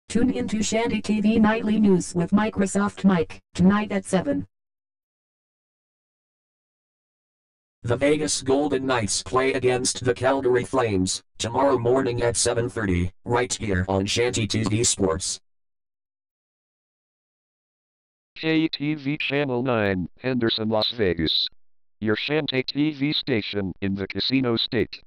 Tune in to Shantae TV Nightly News with Microsoft Mike, tonight at 7. The Vegas Golden Knights play against the Calgary Flames, tomorrow morning at 7:30, right here on Shantae TV Sports. KETV Channel 9, Henderson, Las Vegas. Your Shantae TV station in the casino state.